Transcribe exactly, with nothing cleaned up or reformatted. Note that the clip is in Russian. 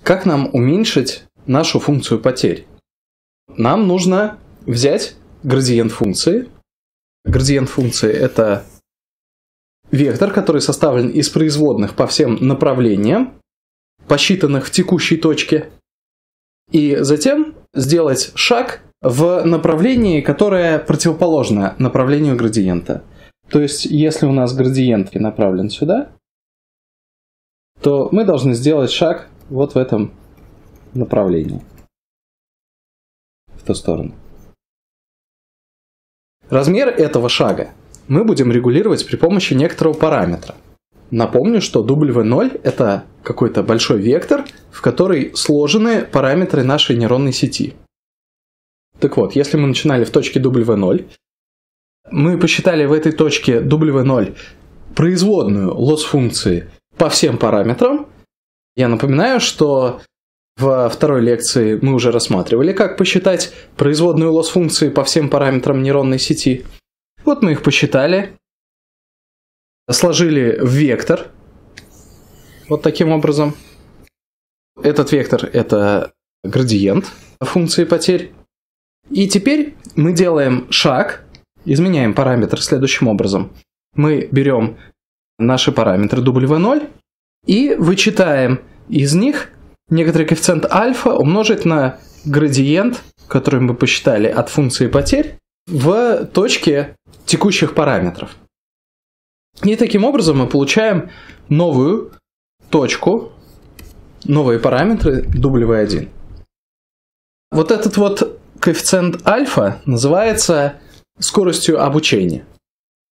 Как нам уменьшить нашу функцию потерь? Нам нужно взять градиент функции. Градиент функции – это вектор, который составлен из производных по всем направлениям, посчитанных в текущей точке, и затем сделать шаг в направлении, которое противоположно направлению градиента. То есть, если у нас градиент направлен сюда, то мы должны сделать шаг вот в этом направлении, в ту сторону. Размер этого шага мы будем регулировать при помощи некоторого параметра. Напомню, что дабл ю ноль – это какой-то большой вектор, в который сложены параметры нашей нейронной сети. Так вот, если мы начинали в точке дабл ю ноль, мы посчитали в этой точке дабл ю ноль производную лосс-функции по всем параметрам. Я напоминаю, что во второй лекции мы уже рассматривали, как посчитать производную лосс-функции по всем параметрам нейронной сети. Вот мы их посчитали, сложили в вектор, вот таким образом. Этот вектор – это градиент функции потерь. И теперь мы делаем шаг, изменяем параметр следующим образом. Мы берем наши параметры дабл ю ноль и вычитаем из них некоторый коэффициент альфа умножить на градиент, который мы посчитали от функции потерь, в точке текущих параметров. И таким образом мы получаем новую точку, новые параметры дабл ю один. Вот этот вот коэффициент альфа называется скоростью обучения.